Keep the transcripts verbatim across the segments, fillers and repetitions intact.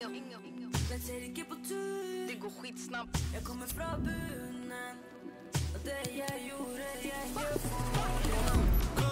Jag tänker på tur. Det går skitsnabbt. Jag kommer från bunen. Och det jag gjorde, jag gör för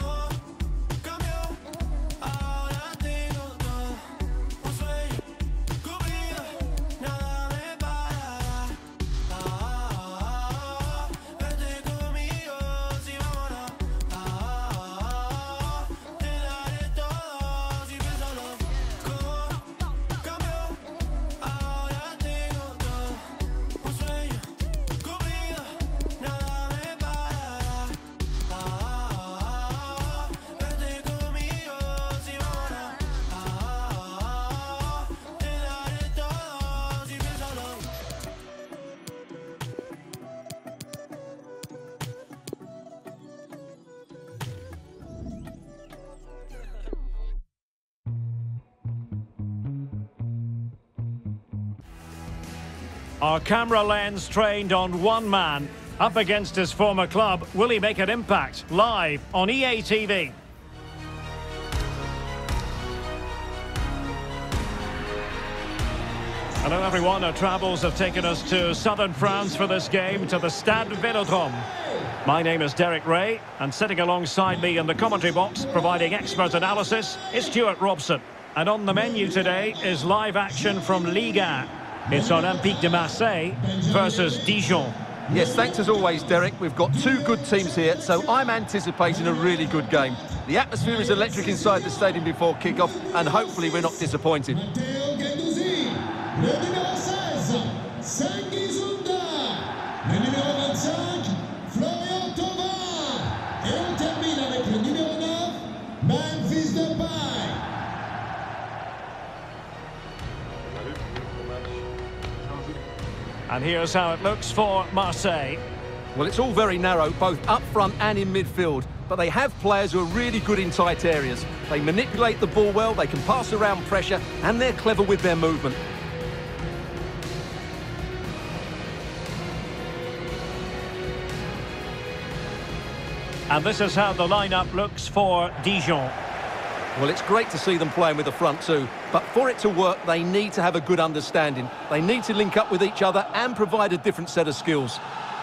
Our camera lens trained on one man. Up against his former club, will he make an impact? Live on E A T V. Hello everyone, our travels have taken us to southern France for this game, to the Stade Vélodrome. My name is Derek Ray, and sitting alongside me in the commentary box, providing expert analysis, is Stuart Robson. And on the menu today is live action from Ligue one. It's Olympique de Marseille versus Dijon. Yes, thanks as always, Derek. We've got two good teams here, so I'm anticipating a really good game. The atmosphere is electric inside the stadium before kick-off, and hopefully we're not disappointed. And here's how it looks for Marseille. Well, it's all very narrow, both up front and in midfield, but they have players who are really good in tight areas. They manipulate the ball well, they can pass around pressure, and they're clever with their movement. And this is how the lineup looks for Dijon. Well, it's great to see them playing with the front two, but for it to work, they need to have a good understanding. They need to link up with each other and provide a different set of skills.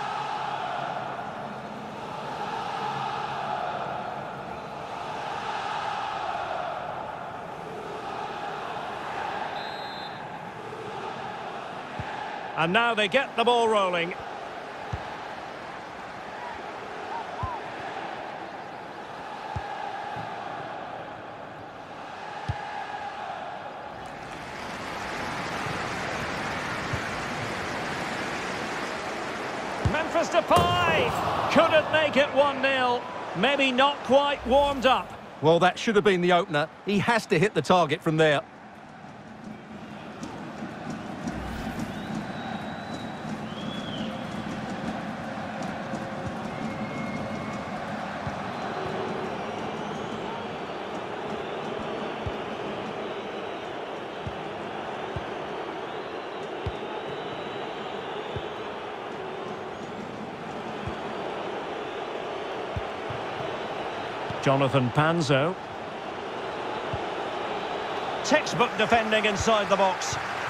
And now they get the ball rolling. Memphis Depay couldn't make it one nil. Maybe not quite warmed up. Well, that should have been the opener. He has to hit the target from there. Jonathan Panzo. Textbook defending inside the box.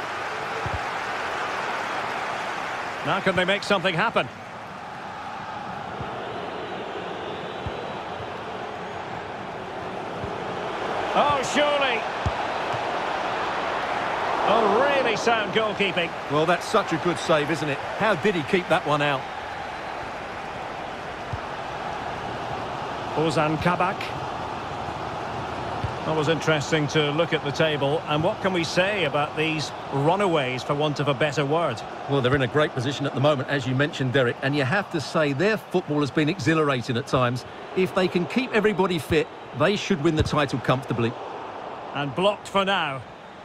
Now can they make something happen? Oh, surely. Oh, really sound goalkeeping. Well, that's such a good save, isn't it? How did he keep that one out? Ozan Kabak. That was interesting to look at the table. And what can we say about these runaways, for want of a better word? Well, they're in a great position at the moment, as you mentioned, Derek. And you have to say their football has been exhilarating at times. If they can keep everybody fit, they should win the title comfortably. And blocked for now.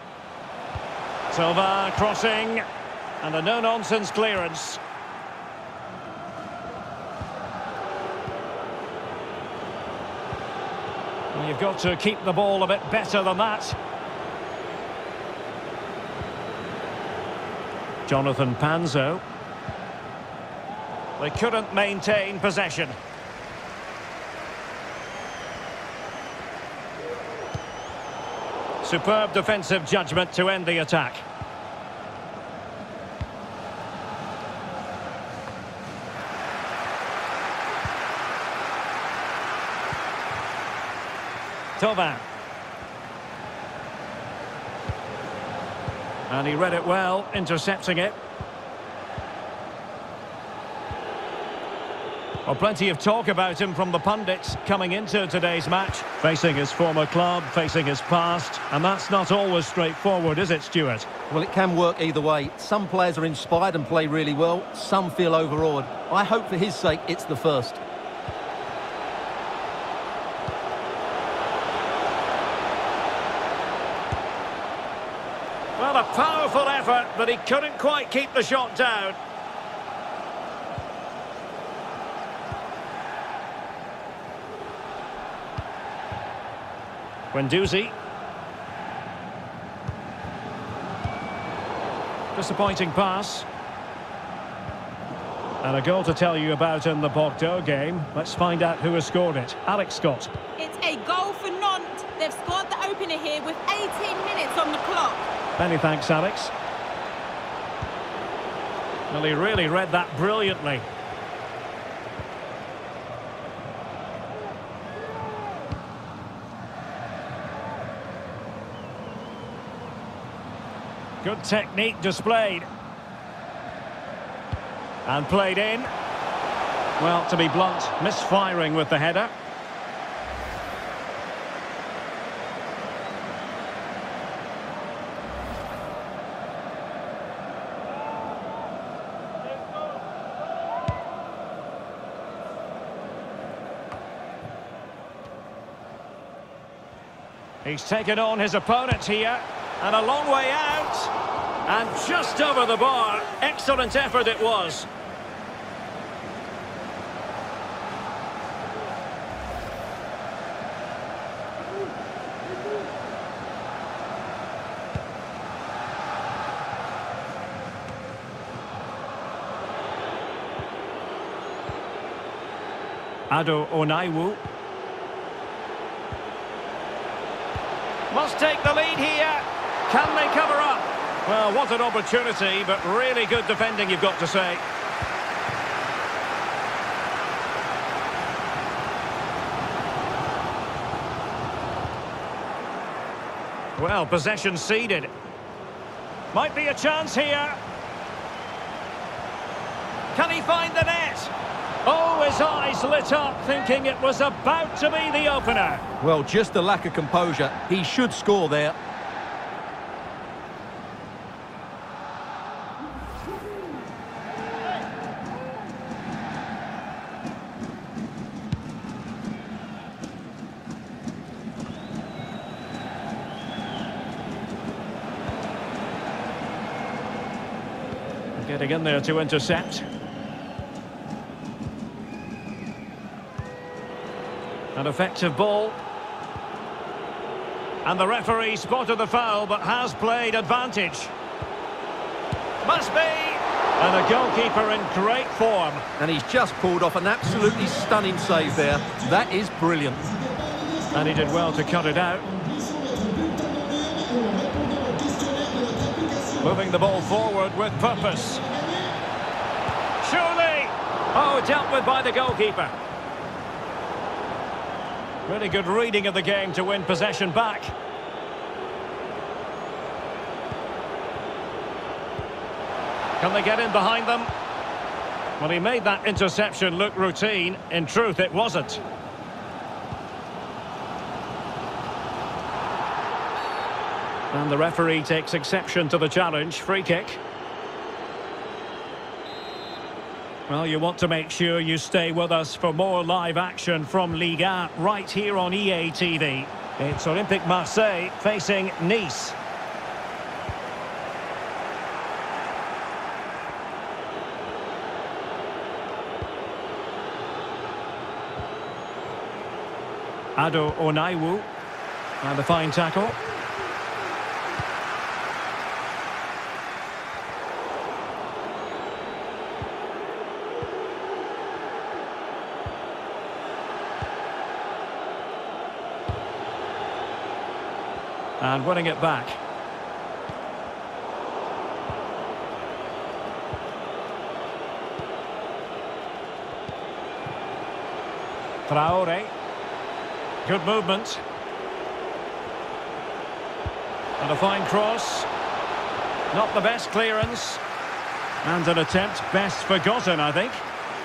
Silva crossing. And a no-nonsense clearance. You've got to keep the ball a bit better than that. Jonathan Panzo. They couldn't maintain possession. Superb defensive judgment to end the attack. Thauvin. And he read it well, intercepting it. Well, plenty of talk about him from the pundits coming into today's match. Facing his former club, facing his past. And that's not always straightforward, is it, Stuart? Well, it can work either way. Some players are inspired and play really well. Some feel overawed. I hope for his sake it's the first. Well, a powerful effort, but he couldn't quite keep the shot down. Guendouzi. Disappointing pass. And a goal to tell you about in the Bordeaux game. Let's find out who has scored it. Alex Scott. It's a goal for Nantes. They've scored the opener here with eighteen minutes on the clock. Many thanks, Alex. Well, he really read that brilliantly. Good technique displayed. And played in. Well, to be blunt, misfiring with the header. He's taken on his opponent here. And a long way out. And just over the bar. Excellent effort it was. Ado Onaiwu. Must take the lead here. Can they cover up? Well, what an opportunity, but really good defending, you've got to say. Well, possession ceded. Might be a chance here. Can he find the net? Oh, his eyes lit up, thinking it was about to be the opener. Well, just the lack of composure. He should score there. Getting in there to intercept. An effective ball. And the referee spotted the foul, but has played advantage. Must be! And a goalkeeper in great form. And he's just pulled off an absolutely stunning save there. That is brilliant. And he did well to cut it out. Moving the ball forward with purpose. Surely! Oh, dealt with by the goalkeeper. Really good reading of the game to win possession back. Can they get in behind them? Well, he made that interception look routine. In truth, it wasn't. And the referee takes exception to the challenge. Free kick. Well, you want to make sure you stay with us for more live action from Ligue one right here on E A T V. It's Olympique Marseille facing Nice. Ado Onaiwu. And a fine tackle. And winning it back. Traoré. Good movement. And a fine cross. Not the best clearance. And an attempt best forgotten, I think.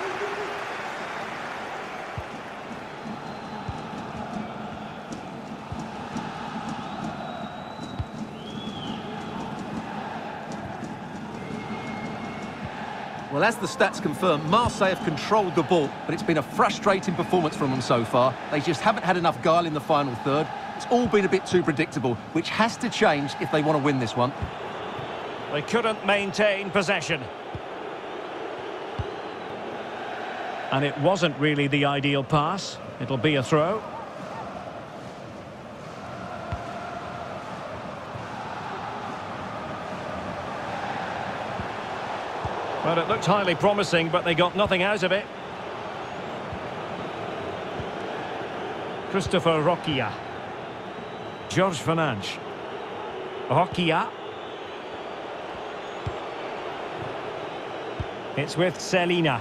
Well, as the stats confirm, Marseille have controlled the ball, but it's been a frustrating performance from them so far. They just haven't had enough guile in the final third. It's all been a bit too predictable, which has to change if they want to win this one. They couldn't maintain possession. And it wasn't really the ideal pass. It'll be a throw. Well, it looked highly promising, but they got nothing out of it. Christopher Roquia. George Fernandes. Roquia. It's with Selina.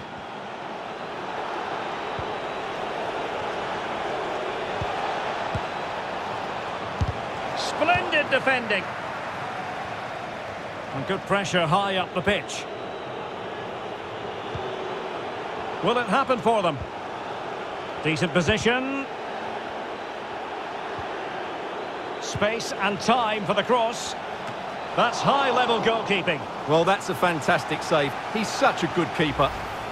Splendid defending. And good pressure high up the pitch. Will it happen for them? Decent position. Space and time for the cross. That's high-level goalkeeping. Well, that's a fantastic save. He's such a good keeper.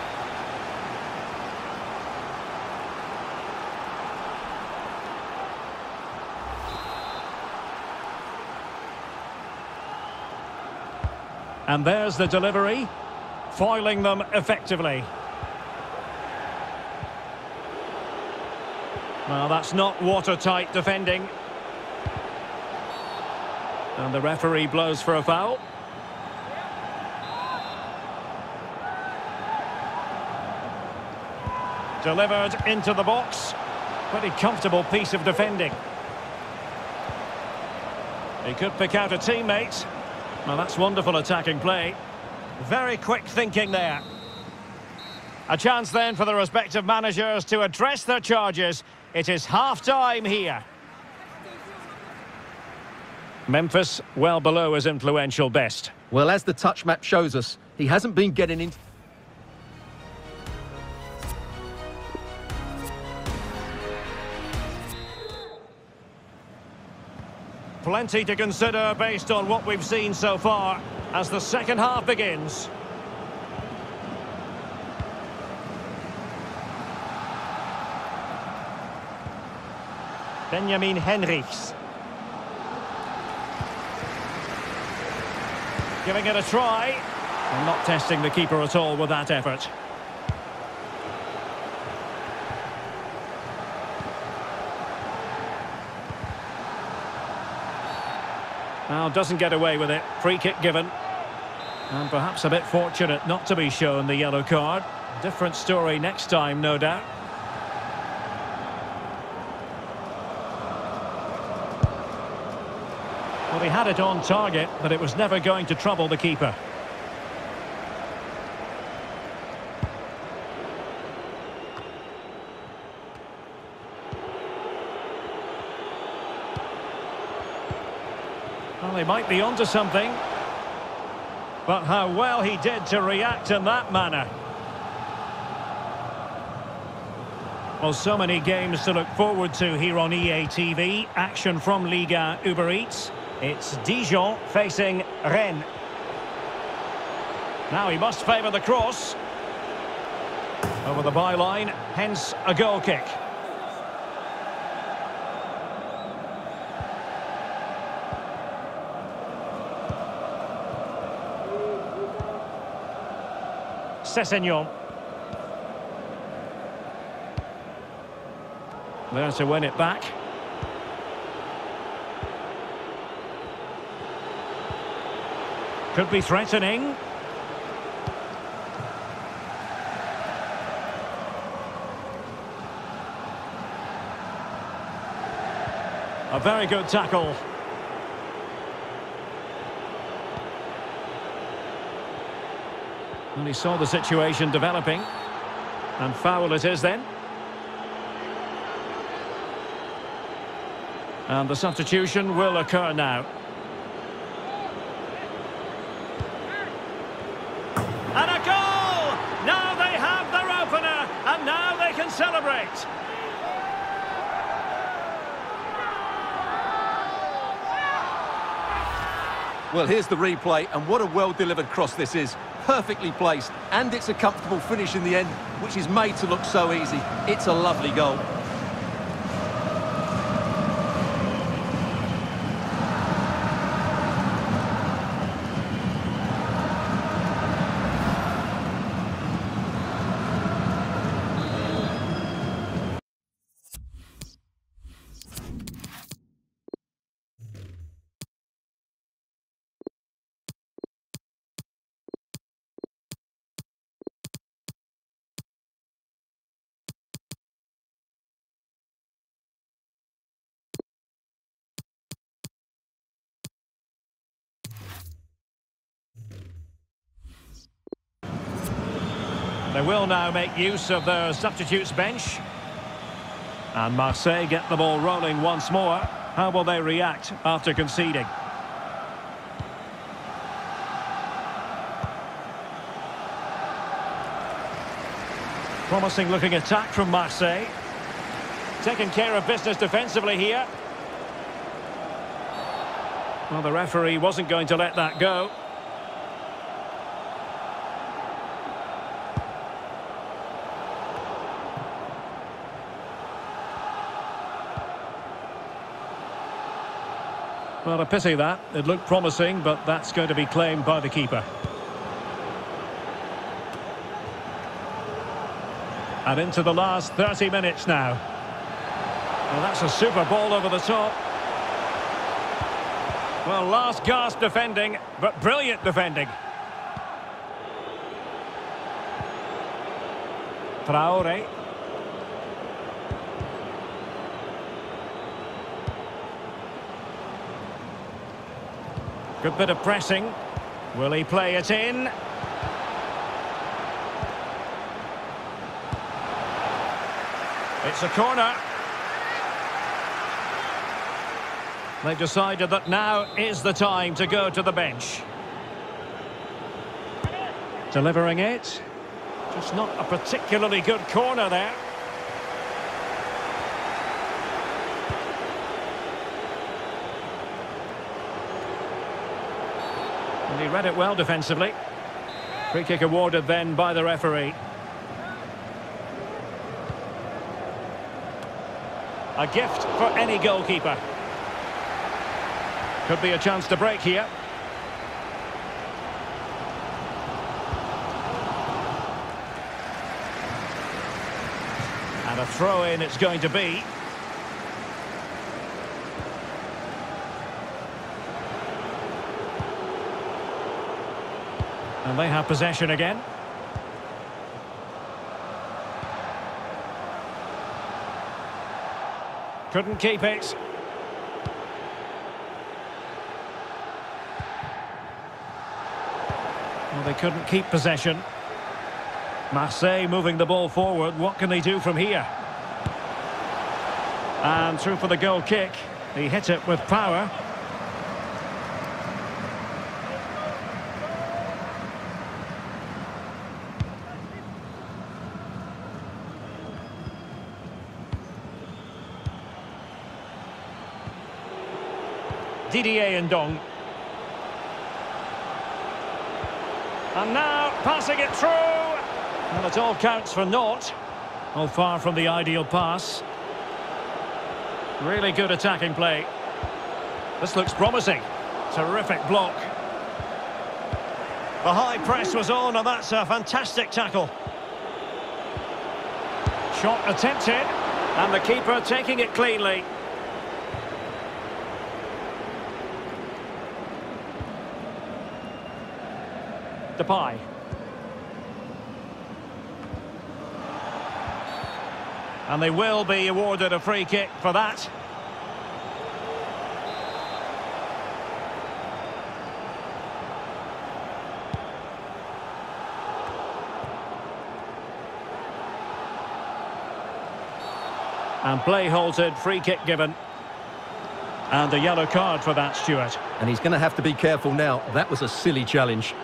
And there's the delivery, foiling them effectively. Well, that's not watertight defending. And the referee blows for a foul. Delivered into the box. Pretty comfortable piece of defending. He could pick out a teammate. Well, that's wonderful attacking play. Very quick thinking there. A chance then for the respective managers to address their charges. It is half-time here. Memphis well below his influential best. Well, as the touch map shows us, he hasn't been getting into... Plenty to consider based on what we've seen so far as the second half begins. Benjamin Henrichs. Giving it a try. And not testing the keeper at all with that effort. Now doesn't get away with it. Free kick given. And perhaps a bit fortunate not to be shown the yellow card. Different story next time, no doubt. Well, he had it on target, but it was never going to trouble the keeper. Well, they might be onto something. But how well he did to react in that manner. Well, so many games to look forward to here on E A T V. Action from Liga Uber Eats. It's Dijon facing Rennes. Now he must favour the cross. Over the byline, hence a goal kick. Sessegnon. There to win it back. Could be threatening. A very good tackle. And he saw the situation developing. And foul it is then. And the substitution will occur now. celebrate. Well, here's the replay, and what a well-delivered cross this is. Perfectly placed, and it's a comfortable finish in the end, which is made to look so easy. It's a lovely goal. They will now make use of their substitutes bench. And Marseille get the ball rolling once more. How will they react after conceding? Promising looking attack from Marseille. Taking care of business defensively here. Well, the referee wasn't going to let that go. Well, a pity that. It looked promising, but that's going to be claimed by the keeper. And into the last thirty minutes now. Well, that's a super ball over the top. Well, last gasp defending, but brilliant defending. Traoré. Good bit of pressing. Will he play it in? It's a corner. They've decided that now is the time to go to the bench. Delivering it. Just not a particularly good corner there. And he read it well defensively. Free kick awarded then by the referee. A gift for any goalkeeper. Could be a chance to break here. And a throw-in it's going to be. And they have possession again. Couldn't keep it. Well, they couldn't keep possession. Marseille moving the ball forward. What can they do from here? And through for the goal kick. He hit it with power. Didier Ndong. And now passing it through. Well, it all counts for naught. Oh, far from the ideal pass. Really good attacking play. This looks promising. Terrific block. The high press was on, and that's a fantastic tackle. Shot attempted, and the keeper taking it cleanly. Depay. And they will be awarded a free kick for that. And play halted, free kick given. And a yellow card for that, Stuart. And he's going to have to be careful now. That was a silly challenge.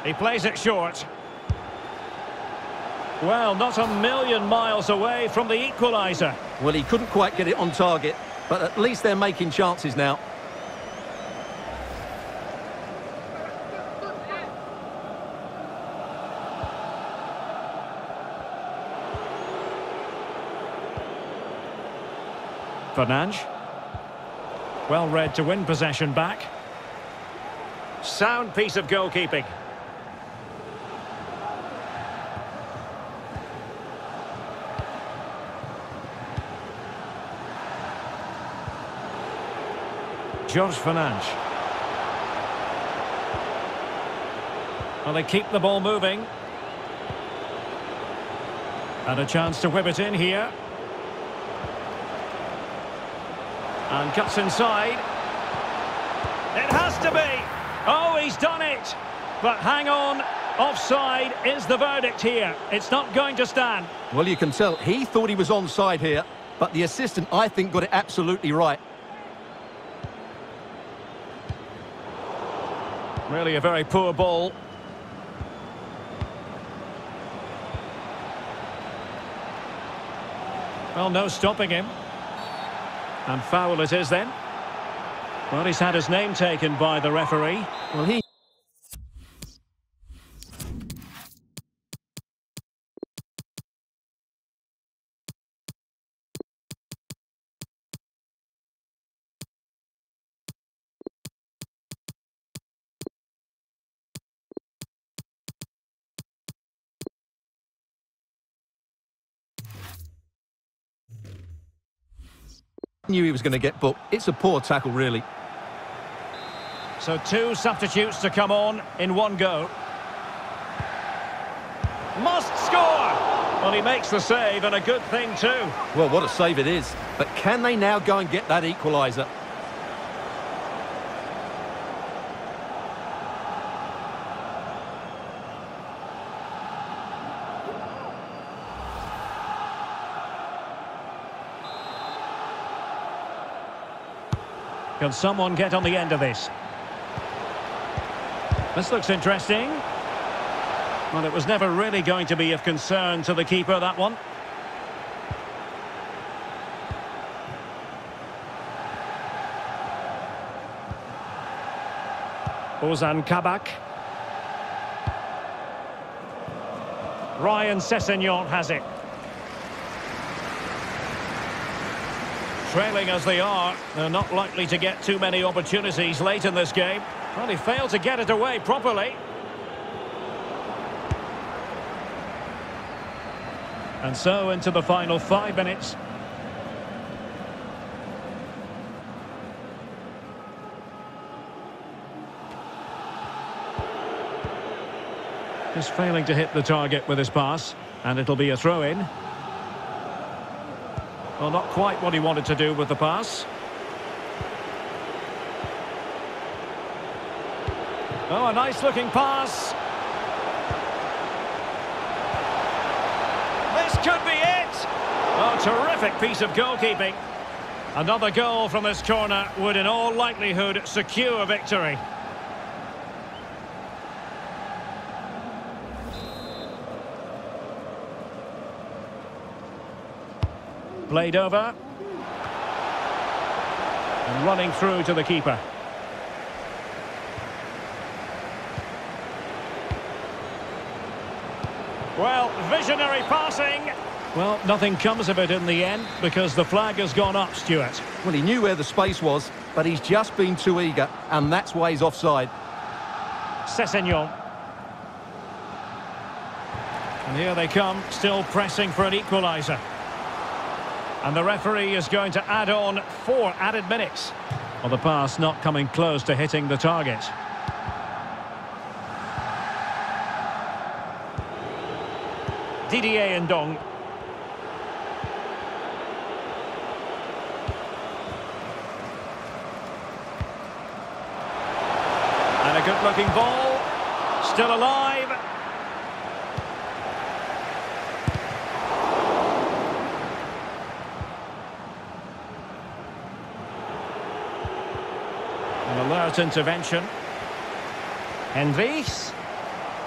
He plays it short. Well, not a million miles away from the equaliser. Well, he couldn't quite get it on target, but at least they're making chances now. Fernandes. Well read to win possession back. Sound piece of goalkeeping. Jorge Fernandes. Well, they keep the ball moving. And a chance to whip it in here. And cuts inside. It has to be. Oh, he's done it. But hang on. Offside is the verdict here. It's not going to stand. Well, you can tell he thought he was onside here, but the assistant, I think, got it absolutely right. Really a very poor ball. Well, no stopping him. And foul it is then. Well, he's had his name taken by the referee. Well, he... knew he was going to get booked. It's a poor tackle, really. So two substitutes to come on in one go. Must score! Well, he makes the save, and a good thing too. Well, what a save it is. But can they now go and get that equaliser? Can someone get on the end of this? This looks interesting. Well, it was never really going to be of concern to the keeper, that one. Ozan Kabak. Ryan Sessegnon has it. Trailing as they are, they're not likely to get too many opportunities late in this game. Well, he failed to get it away properly. And so into the final five minutes. Just failing to hit the target with his pass, and it'll be a throw-in. Well, not quite what he wanted to do with the pass. Oh, a nice-looking pass. This could be it. Oh, terrific piece of goalkeeping. Another goal from this corner would in all likelihood secure victory. Played over. And running through to the keeper. Well, visionary passing. Well, nothing comes of it in the end because the flag has gone up, Stuart. Well, he knew where the space was, but he's just been too eager, and that's why he's offside. Sessegnon. And here they come, still pressing for an equaliser. And the referee is going to add on four added minutes. Well, the pass not coming close to hitting the target. Didier Ndong. And a good-looking ball. Still alive. An alert intervention. Hendricks.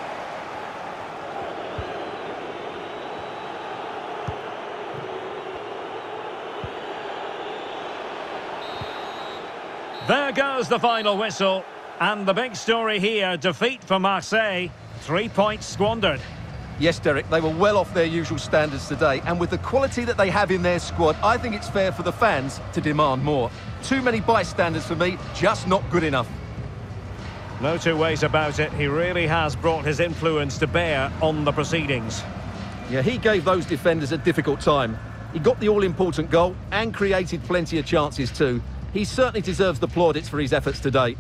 There goes the final whistle. And the big story here, defeat for Marseille. Three points squandered. Yes, Derek, they were well off their usual standards today, and with the quality that they have in their squad, I think it's fair for the fans to demand more. Too many bystanders for me, just not good enough. No two ways about it, he really has brought his influence to bear on the proceedings. Yeah, he gave those defenders a difficult time. He got the all-important goal and created plenty of chances too. He certainly deserves the plaudits for his efforts today.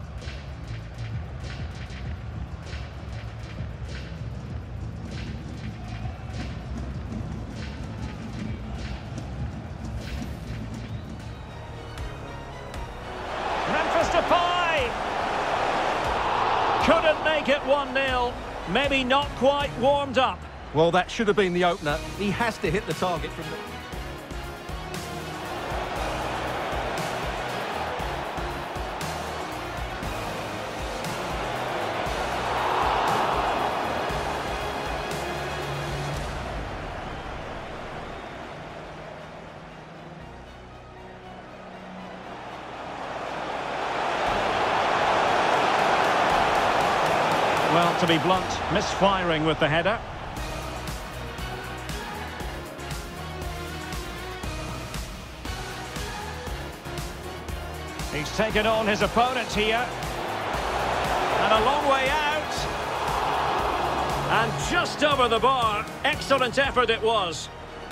Couldn't make it one nil. Maybe not quite warmed up. Well, that should have been the opener. He has to hit the target from the... Well, to be blunt, misfiring with the header. He's taken on his opponent here. And a long way out. And just over the bar. Excellent effort it was.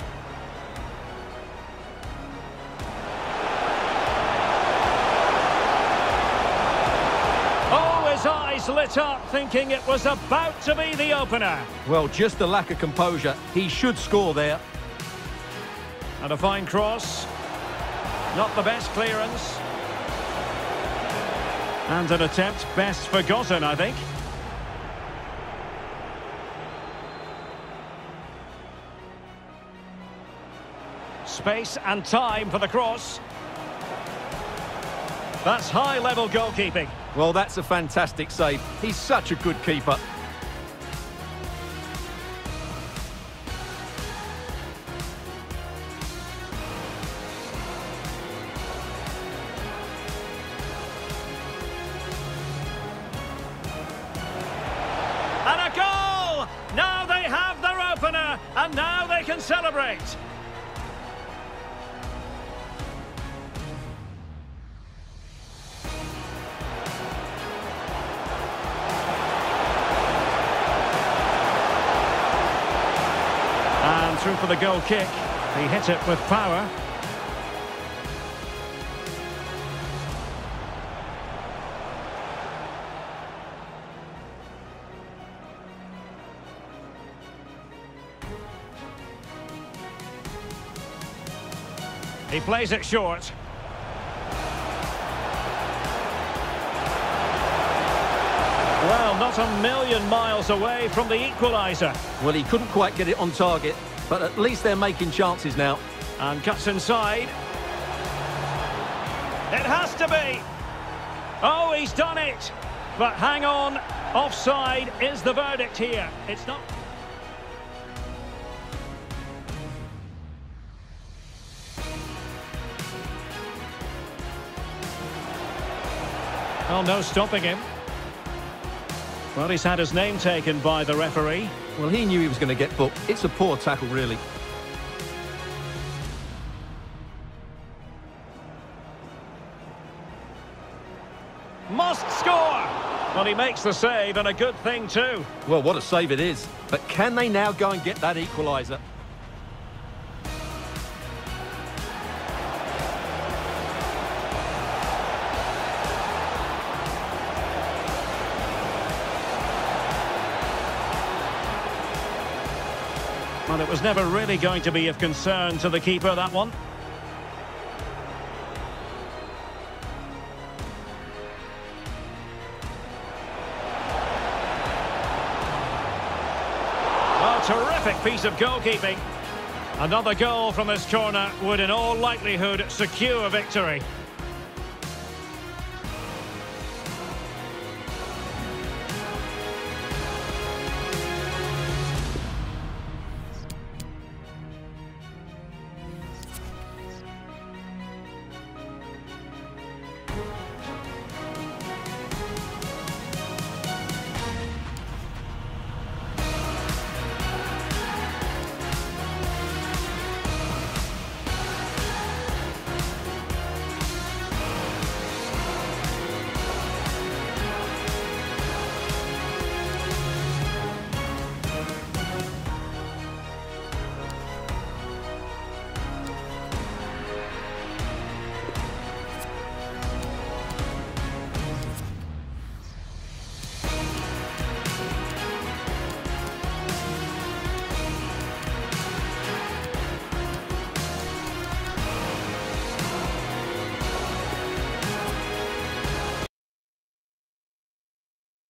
His eyes lit up, thinking it was about to be the opener. Well, just the lack of composure. He should score there. And a fine cross. Not the best clearance. And an attempt best forgotten, I think. Space and time for the cross. That's high-level goalkeeping. Well, that's a fantastic save. He's such a good keeper. And a goal! Now they have their opener, and now they can celebrate. And through for the goal kick. He hit it with power. He plays it short. Well, not a million miles away from the equaliser. Well, he couldn't quite get it on target, but at least they're making chances now. And cuts inside. It has to be. Oh, he's done it. But hang on, offside is the verdict here. It's not... Well, no stopping him. Well, he's had his name taken by the referee. Well, he knew he was going to get booked. It's a poor tackle, really. Must score! Well, he makes the save, and a good thing too. Well, what a save it is. But can they now go and get that equaliser? Well, it was never really going to be of concern to the keeper, that one. Oh, terrific piece of goalkeeping. Another goal from this corner would in all likelihood secure victory.